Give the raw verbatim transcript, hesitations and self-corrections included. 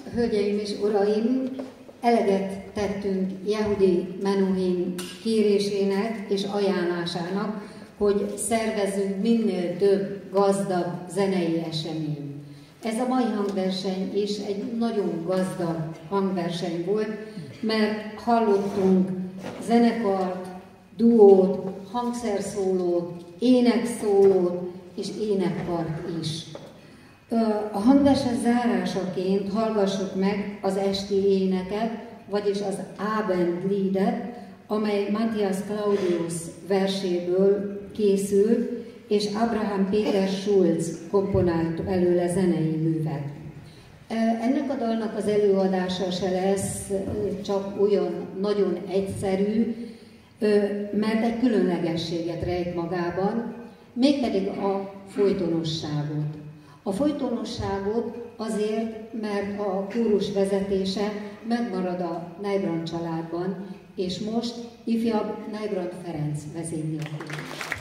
hölgyeim és uraim, eleget tettünk Yehudi Menuhin kérésének és ajánlásának, hogy szervezzünk minél több gazdag zenei eseményt. Ez a mai hangverseny is egy nagyon gazdag hangverseny volt, mert hallottunk zenekart, duót, hangszerszólót, énekszólót és énekkart is. A hangverseny zárásaként hallgassuk meg az esti éneket, vagyis az Abendliedet, amely Matthias Claudius verséből készült, és Abraham Peter Schulz komponált belőle zenei művet. Ennek a dalnak az előadása se lesz csak olyan nagyon egyszerű, mert egy különlegességet rejt magában, mégpedig a folytonosságot. A folytonosságot azért, mert a kórus vezetése megmarad a Nejbrand családban, és most ifjabb Nejbrand Ferenc vezényli a kórust.